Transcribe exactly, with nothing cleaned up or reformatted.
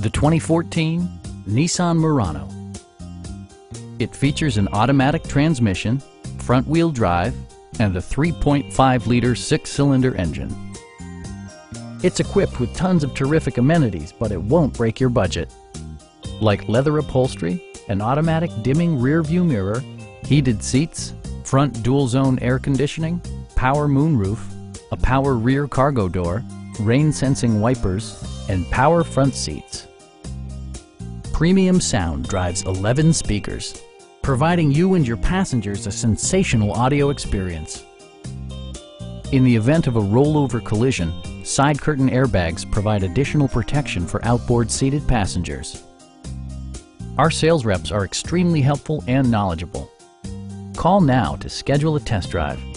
The twenty fourteen Nissan Murano. It features an automatic transmission, front-wheel drive, and a three point five liter six-cylinder engine. It's equipped with tons of terrific amenities, but it won't break your budget. Like leather upholstery, an automatic dimming rear-view mirror, heated seats, front dual-zone air conditioning, power moonroof, a power rear cargo door, rain-sensing wipers, and power front seats. Premium sound drives eleven speakers, providing you and your passengers a sensational audio experience. In the event of a rollover collision, side curtain airbags provide additional protection for outboard seated passengers. Our sales reps are extremely helpful and knowledgeable. Call now to schedule a test drive.